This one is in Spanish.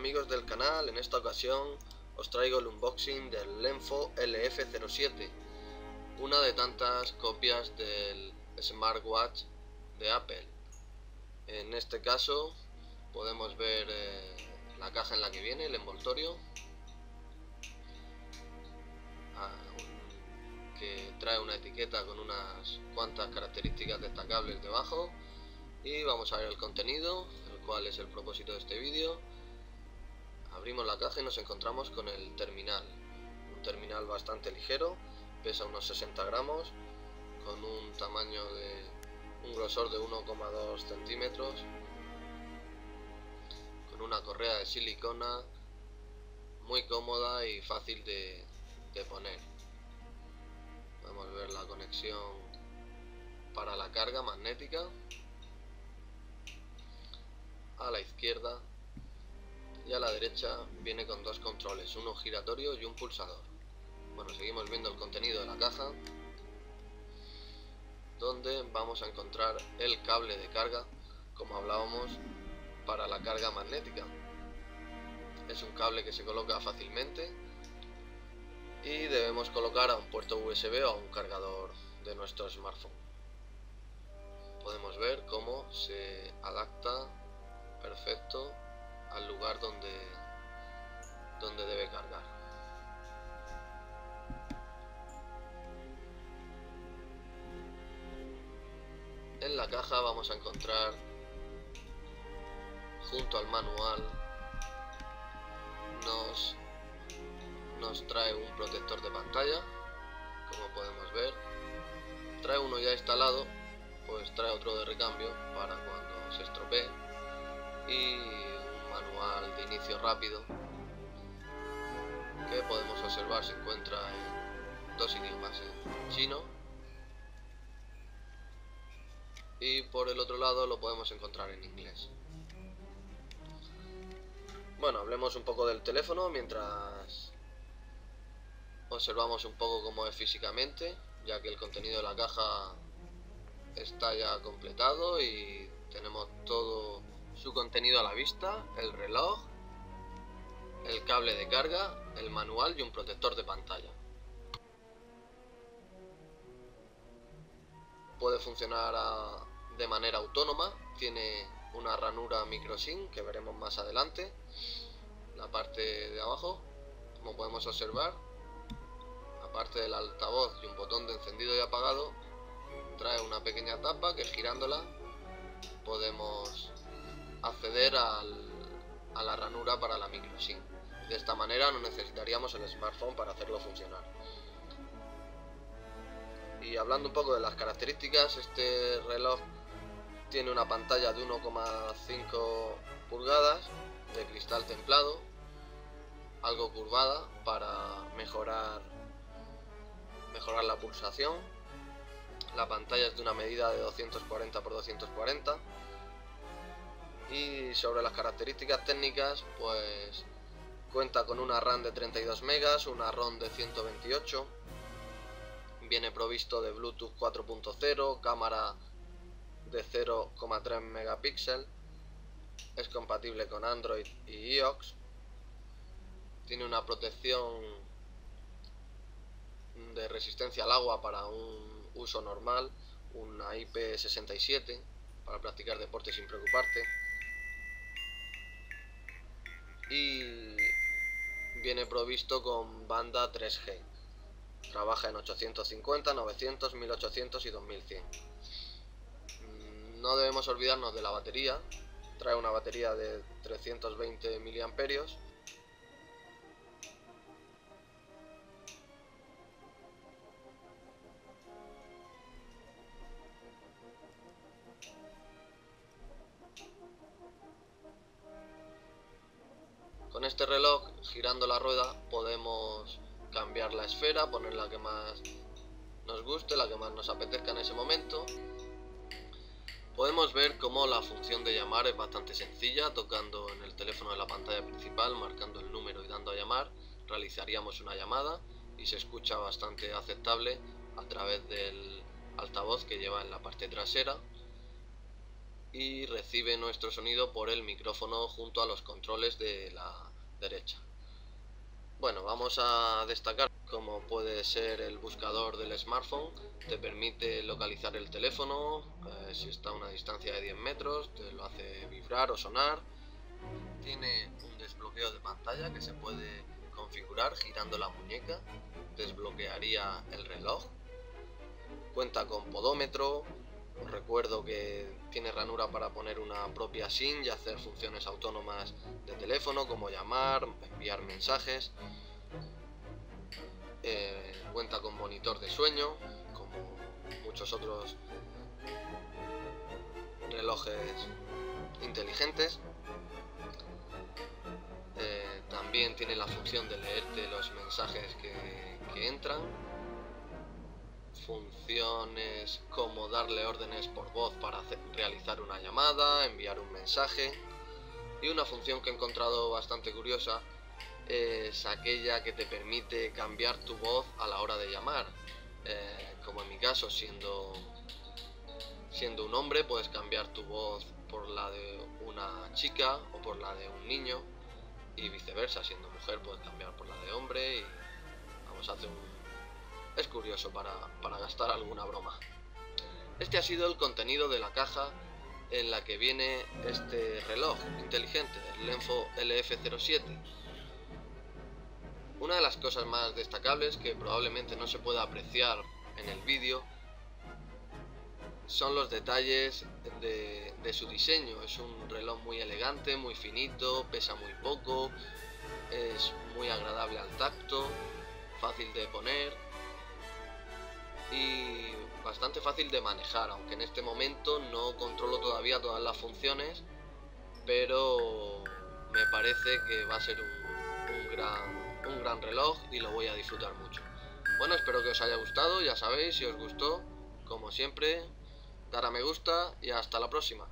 amigos del canal, en esta ocasión os traigo el unboxing del Lenfo LF07, una de tantas copias del smartwatch de Apple. En este caso podemos ver la caja en la que viene, el envoltorio, que trae una etiqueta con unas cuantas características destacables debajo, y vamos a ver el contenido, el cual es el propósito de este vídeo. Abrimos la caja y nos encontramos con el terminal, un terminal bastante ligero, pesa unos 60 gramos, con un tamaño de un grosor de 1,2 centímetros, con una correa de silicona muy cómoda y fácil de poner. Podemos ver la conexión para la carga magnética. A la izquierda y a la derecha viene con dos controles, uno giratorio y un pulsador. Bueno, seguimos viendo el contenido de la caja, donde vamos a encontrar el cable de carga, como hablábamos, para la carga magnética. Es un cable que se coloca fácilmente y debemos colocar a un puerto USB o a un cargador de nuestro smartphone. Podemos ver cómo se adapta perfecto al lugar donde debe cargar. En la caja vamos a encontrar, junto al manual, nos trae un protector de pantalla, como podemos ver. Trae uno ya instalado, pues trae otro de recambio para cuando se estropee, y un manual de inicio rápido que podemos observar se encuentra en dos idiomas, en chino, y por el otro lado lo podemos encontrar en inglés. Bueno, hablemos un poco del teléfono mientras observamos un poco cómo es físicamente, ya que el contenido de la caja está ya completado y tenemos todo su contenido a la vista: el reloj, el cable de carga, el manual y un protector de pantalla. Puede funcionar de manera autónoma, tiene una ranura micro SIM que veremos más adelante. La parte de abajo, como podemos observar, aparte del altavoz y un botón de encendido y apagado, trae una pequeña tapa que, girándola, podemos acceder a la ranura para la micro SIM. De esta manera no necesitaríamos el smartphone para hacerlo funcionar. Y hablando un poco de las características, este reloj tiene una pantalla de 1,5 pulgadas de cristal templado, algo curvada para mejorar la pulsación. La pantalla es de una medida de 240 x 240. Y sobre las características técnicas, pues cuenta con una RAM de 32 megas, una ROM de 128, viene provisto de Bluetooth 4.0, cámara de 0,3 megapíxeles, es compatible con Android y iOS, tiene una protección de resistencia al agua para un uso normal, una IP67 para practicar deporte sin preocuparte, y viene provisto con banda 3G. Trabaja en 850, 900, 1800 y 2100. No debemos olvidarnos de la batería. Trae una batería de 320 mAh. Con este reloj, girando la rueda, podemos cambiar la esfera, poner la que más nos guste, la que más nos apetezca en ese momento. Podemos ver cómo la función de llamar es bastante sencilla. Tocando en el teléfono de la pantalla principal, marcando el número y dando a llamar, realizaríamos una llamada y se escucha bastante aceptable a través del altavoz que lleva en la parte trasera. y recibe nuestro sonido por el micrófono junto a los controles de la derecha. Bueno, vamos a destacar cómo puede ser el buscador del smartphone. Te permite localizar el teléfono, si está a una distancia de 10 metros, te lo hace vibrar o sonar. Tiene un desbloqueo de pantalla que se puede configurar girando la muñeca, desbloquearía el reloj. Cuenta con podómetro. Os recuerdo que tiene ranura para poner una propia SIM y hacer funciones autónomas de teléfono como llamar, enviar mensajes. Cuenta con monitor de sueño, como muchos otros relojes inteligentes. También tiene la función de leerte los mensajes que entran. Funciones como darle órdenes por voz para realizar una llamada, enviar un mensaje. Y una función que he encontrado bastante curiosa es aquella que te permite cambiar tu voz a la hora de llamar. Como en mi caso, siendo un hombre, puedes cambiar tu voz por la de una chica o por la de un niño, y viceversa, siendo mujer puedes cambiar por la de hombre, y vamos a hacer es curioso para gastar alguna broma. Este ha sido el contenido de la caja en la que viene este reloj inteligente, el Lenfo LF07. Una de las cosas más destacables, que probablemente no se pueda apreciar en el vídeo, son los detalles de su diseño. Es un reloj muy elegante, muy finito, pesa muy poco, es muy agradable al tacto, fácil de poner y bastante fácil de manejar, aunque en este momento no controlo todavía todas las funciones, pero me parece que va a ser un gran reloj y lo voy a disfrutar mucho. Bueno, espero que os haya gustado. Ya sabéis, si os gustó, como siempre, dar a me gusta y hasta la próxima.